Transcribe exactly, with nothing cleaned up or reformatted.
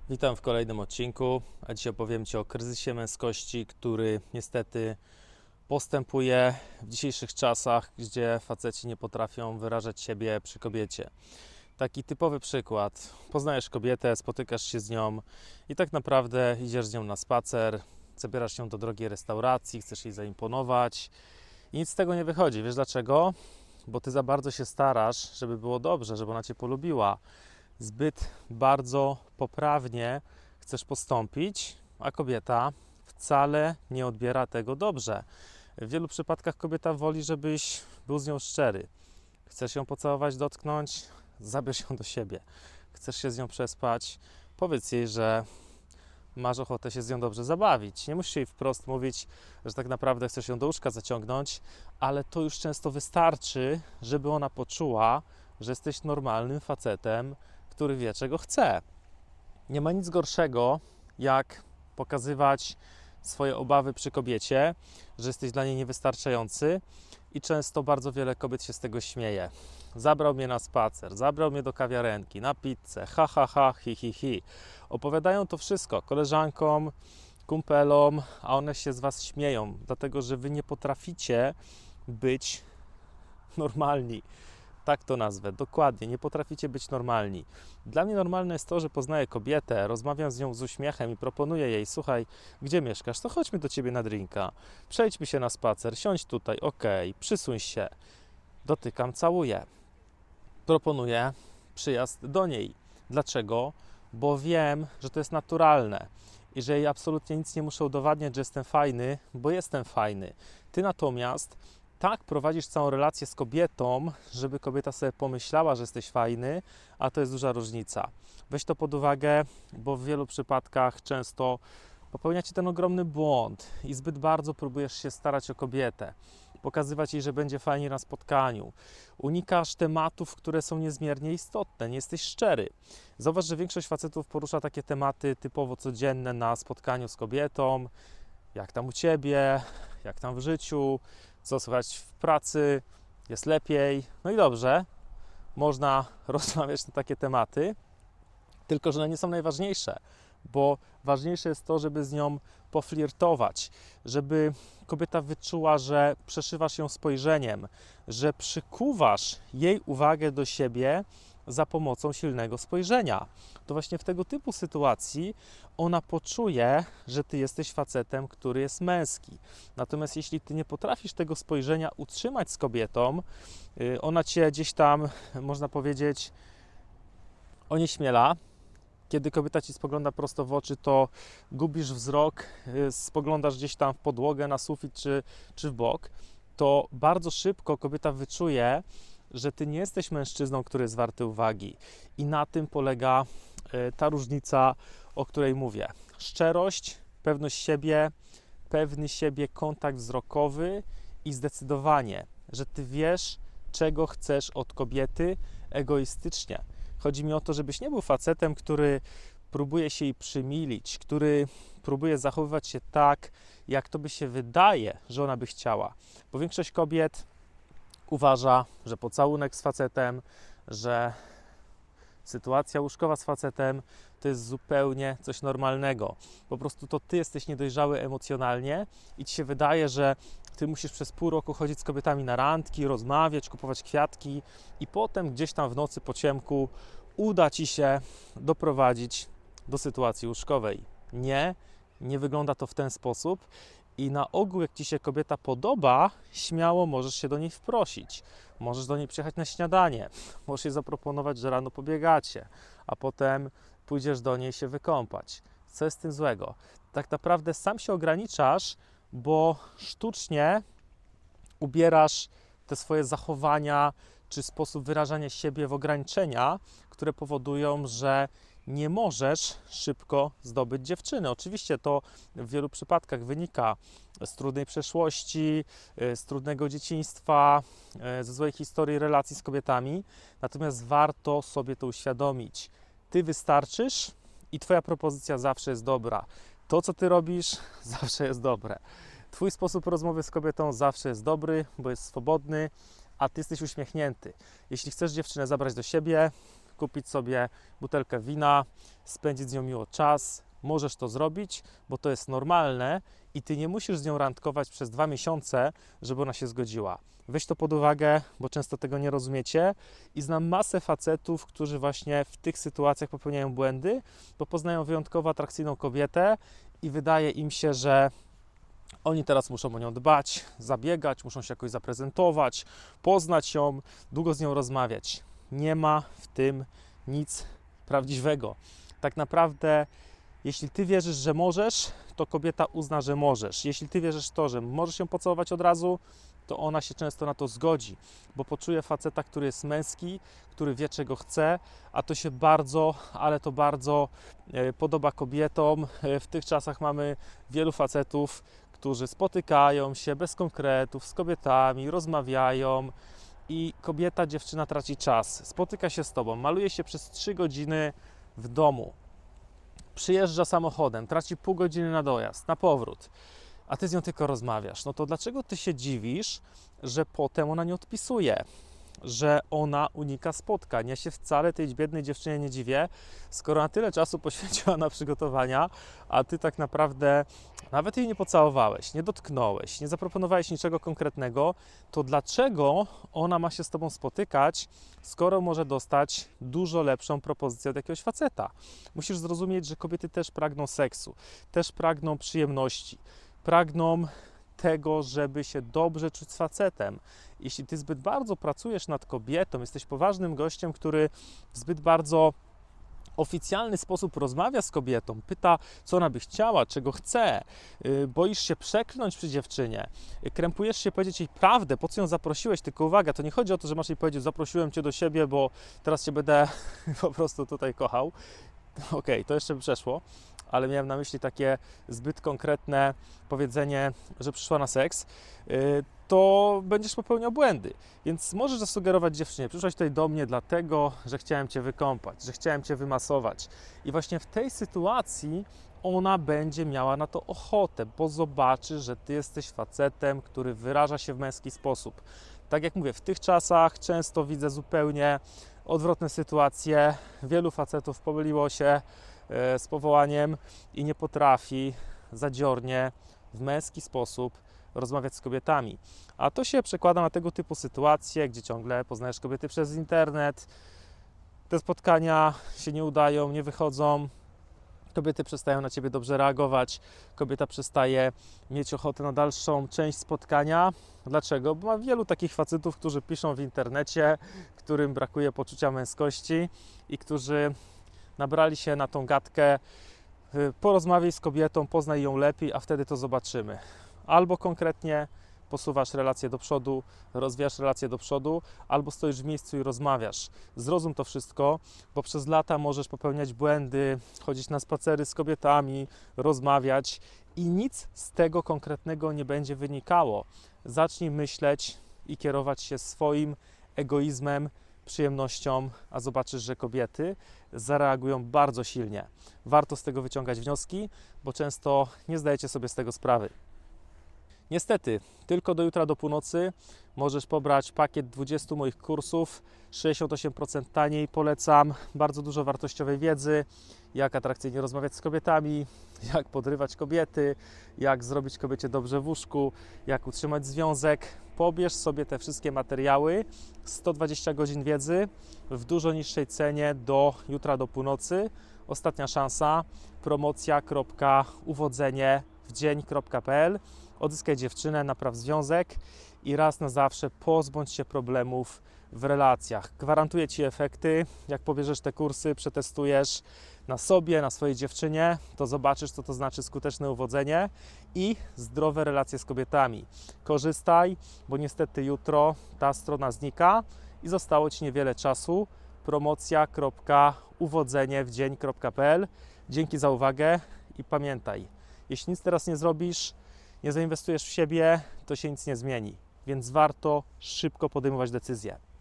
Witam w kolejnym odcinku, a dzisiaj opowiem Ci o kryzysie męskości, który niestety postępuje w dzisiejszych czasach, gdzie faceci nie potrafią wyrażać siebie przy kobiecie. Taki typowy przykład. Poznajesz kobietę, spotykasz się z nią i tak naprawdę idziesz z nią na spacer, zabierasz ją do drogiej restauracji, chcesz jej zaimponować i nic z tego nie wychodzi. Wiesz dlaczego? Bo Ty za bardzo się starasz, żeby było dobrze, żeby ona Cię polubiła. Zbyt bardzo poprawnie chcesz postąpić, a kobieta wcale nie odbiera tego dobrze. W wielu przypadkach kobieta woli, żebyś był z nią szczery. Chcesz ją pocałować, dotknąć? Zabierz ją do siebie. Chcesz się z nią przespać? Powiedz jej, że masz ochotę się z nią dobrze zabawić. Nie musisz jej wprost mówić, że tak naprawdę chcesz ją do łóżka zaciągnąć, ale to już często wystarczy, żeby ona poczuła, że jesteś normalnym facetem, który wie, czego chce. Nie ma nic gorszego, jak pokazywać swoje obawy przy kobiecie, że jesteś dla niej niewystarczający i często bardzo wiele kobiet się z tego śmieje. Zabrał mnie na spacer, zabrał mnie do kawiarenki, na pizzę, ha, ha, ha, hi, hi, hi. Opowiadają to wszystko koleżankom, kumpelom, a one się z Was śmieją, dlatego że Wy nie potraficie być normalni. Tak to nazwę, dokładnie, nie potraficie być normalni. Dla mnie normalne jest to, że poznaję kobietę, rozmawiam z nią z uśmiechem i proponuję jej: słuchaj, gdzie mieszkasz? To chodźmy do ciebie na drinka, przejdźmy się na spacer, siądź tutaj, okej, przysuń się. Dotykam, całuję. Proponuję przyjazd do niej. Dlaczego? Bo wiem, że to jest naturalne i że jej absolutnie nic nie muszę udowadniać, że jestem fajny, bo jestem fajny. Ty natomiast tak prowadzisz całą relację z kobietą, żeby kobieta sobie pomyślała, że jesteś fajny, a to jest duża różnica. Weź to pod uwagę, bo w wielu przypadkach często popełniacie ten ogromny błąd i zbyt bardzo próbujesz się starać o kobietę, pokazywać jej, że będzie fajnie na spotkaniu. Unikasz tematów, które są niezmiernie istotne, nie jesteś szczery. Zauważ, że większość facetów porusza takie tematy typowo codzienne na spotkaniu z kobietą. Jak tam u Ciebie, jak tam w życiu, co słychać w pracy, jest lepiej. No i dobrze, można rozmawiać na takie tematy, tylko że one nie są najważniejsze, bo ważniejsze jest to, żeby z nią poflirtować, żeby kobieta wyczuła, że przeszywasz ją spojrzeniem, że przykuwasz jej uwagę do siebie za pomocą silnego spojrzenia. To właśnie w tego typu sytuacji ona poczuje, że ty jesteś facetem, który jest męski. Natomiast jeśli ty nie potrafisz tego spojrzenia utrzymać z kobietą, ona cię gdzieś tam, można powiedzieć, onieśmiela. Kiedy kobieta ci spogląda prosto w oczy, to gubisz wzrok, spoglądasz gdzieś tam w podłogę, na sufit czy, czy w bok, to bardzo szybko kobieta wyczuje, że ty nie jesteś mężczyzną, który jest warty uwagi. I na tym polega ta różnica, o której mówię. Szczerość, pewność siebie, pewny siebie kontakt wzrokowy i zdecydowanie, że ty wiesz, czego chcesz od kobiety egoistycznie. Chodzi mi o to, żebyś nie był facetem, który próbuje się jej przymilić, który próbuje zachowywać się tak, jak to by się wydaje, że ona by chciała. Bo większość kobiet uważa, że pocałunek z facetem, że sytuacja łóżkowa z facetem to jest zupełnie coś normalnego. Po prostu to ty jesteś niedojrzały emocjonalnie i ci się wydaje, że ty musisz przez pół roku chodzić z kobietami na randki, rozmawiać, kupować kwiatki i potem gdzieś tam w nocy po ciemku uda ci się doprowadzić do sytuacji łóżkowej. Nie, nie wygląda to w ten sposób i na ogół, jak ci się kobieta podoba, śmiało możesz się do niej wprosić. Możesz do niej przyjechać na śniadanie, możesz jej zaproponować, że rano pobiegacie, a potem pójdziesz do niej się wykąpać. Co jest z tym złego? Tak naprawdę sam się ograniczasz, bo sztucznie ubierasz te swoje zachowania czy sposób wyrażania siebie w ograniczenia, które powodują, że nie możesz szybko zdobyć dziewczyny. Oczywiście to w wielu przypadkach wynika z trudnej przeszłości, z trudnego dzieciństwa, ze złej historii relacji z kobietami, natomiast warto sobie to uświadomić. Ty wystarczysz i twoja propozycja zawsze jest dobra. To, co ty robisz, zawsze jest dobre. Twój sposób rozmowy z kobietą zawsze jest dobry, bo jest swobodny, a ty jesteś uśmiechnięty. Jeśli chcesz dziewczynę zabrać do siebie, kupić sobie butelkę wina, spędzić z nią miło czas. Możesz to zrobić, bo to jest normalne i ty nie musisz z nią randkować przez dwa miesiące, żeby ona się zgodziła. Weź to pod uwagę, bo często tego nie rozumiecie i znam masę facetów, którzy właśnie w tych sytuacjach popełniają błędy, bo poznają wyjątkowo atrakcyjną kobietę i wydaje im się, że oni teraz muszą o nią dbać, zabiegać, muszą się jakoś zaprezentować, poznać ją, długo z nią rozmawiać. Nie ma w tym nic prawdziwego. Tak naprawdę, jeśli ty wierzysz, że możesz, to kobieta uzna, że możesz. Jeśli ty wierzysz w to, że możesz ją pocałować od razu, to ona się często na to zgodzi, bo poczuje faceta, który jest męski, który wie, czego chce, a to się bardzo, ale to bardzo podoba kobietom. W tych czasach mamy wielu facetów, którzy spotykają się bez konkretów z kobietami, rozmawiają i kobieta, dziewczyna traci czas. Spotyka się z tobą, maluje się przez trzy godziny w domu, przyjeżdża samochodem, traci pół godziny na dojazd, na powrót, a ty z nią tylko rozmawiasz. No to dlaczego ty się dziwisz, że potem ona nie odpisuje, że ona unika spotkań? Ja się wcale tej biednej dziewczynie nie dziwię, skoro na tyle czasu poświęciła na przygotowania, a ty tak naprawdę nawet jej nie pocałowałeś, nie dotknąłeś, nie zaproponowałeś niczego konkretnego, to dlaczego ona ma się z tobą spotykać, skoro może dostać dużo lepszą propozycję od jakiegoś faceta? Musisz zrozumieć, że kobiety też pragną seksu, też pragną przyjemności, pragną tego, żeby się dobrze czuć z facetem. Jeśli ty zbyt bardzo pracujesz nad kobietą, jesteś poważnym gościem, który w zbyt bardzo oficjalny sposób rozmawia z kobietą, pyta, co ona by chciała, czego chce, yy, boisz się przekląć przy dziewczynie, yy, krępujesz się powiedzieć jej prawdę, po co ją zaprosiłeś, tylko uwaga, to nie chodzi o to, że masz jej powiedzieć, zaprosiłem cię do siebie, bo teraz cię będę po prostu tutaj kochał. Okej, okay, to jeszcze by przeszło, ale miałem na myśli takie zbyt konkretne powiedzenie, że przyszła na seks, yy, to będziesz popełniał błędy. Więc możesz zasugerować dziewczynie, przyszłaś tutaj do mnie dlatego, że chciałem cię wykąpać, że chciałem cię wymasować. I właśnie w tej sytuacji ona będzie miała na to ochotę, bo zobaczy, że ty jesteś facetem, który wyraża się w męski sposób. Tak jak mówię, w tych czasach często widzę zupełnie odwrotne sytuacje. Wielu facetów pomyliło się z powołaniem i nie potrafi zadziornie, w męski sposób rozmawiać z kobietami. A to się przekłada na tego typu sytuacje, gdzie ciągle poznajesz kobiety przez internet, te spotkania się nie udają, nie wychodzą, kobiety przestają na ciebie dobrze reagować, kobieta przestaje mieć ochotę na dalszą część spotkania. Dlaczego? Bo ma wielu takich facetów, którzy piszą w internecie, którym brakuje poczucia męskości i którzy nabrali się na tą gadkę, porozmawiaj z kobietą, poznaj ją lepiej, a wtedy to zobaczymy. Albo konkretnie posuwasz relacje do przodu, rozwijasz relacje do przodu, albo stoisz w miejscu i rozmawiasz. Zrozum to wszystko, bo przez lata możesz popełniać błędy, chodzić na spacery z kobietami, rozmawiać i nic z tego konkretnego nie będzie wynikało. Zacznij myśleć i kierować się swoim egoizmem, przyjemnością, a zobaczysz, że kobiety zareagują bardzo silnie. Warto z tego wyciągać wnioski, bo często nie zdajecie sobie z tego sprawy. Niestety, tylko do jutra do północy możesz pobrać pakiet dwudziestu moich kursów, sześćdziesiąt osiem procent taniej, polecam, bardzo dużo wartościowej wiedzy, jak atrakcyjnie rozmawiać z kobietami, jak podrywać kobiety, jak zrobić kobiecie dobrze w łóżku, jak utrzymać związek. Pobierz sobie te wszystkie materiały, sto dwadzieścia godzin wiedzy w dużo niższej cenie do jutra do północy. Ostatnia szansa, promocja kropka uwodzenie w dzień kropka p l. Odzyskaj dziewczynę, napraw związek i raz na zawsze pozbądź się problemów w relacjach. Gwarantuję Ci efekty. Jak pobierzesz te kursy, przetestujesz na sobie, na swojej dziewczynie, to zobaczysz, co to znaczy skuteczne uwodzenie i zdrowe relacje z kobietami. Korzystaj, bo niestety jutro ta strona znika i zostało Ci niewiele czasu. promocja kropka uwodzenie w dzień kropka p l. Dzięki za uwagę i pamiętaj, jeśli nic teraz nie zrobisz, nie zainwestujesz w siebie, to się nic nie zmieni, więc warto szybko podejmować decyzje.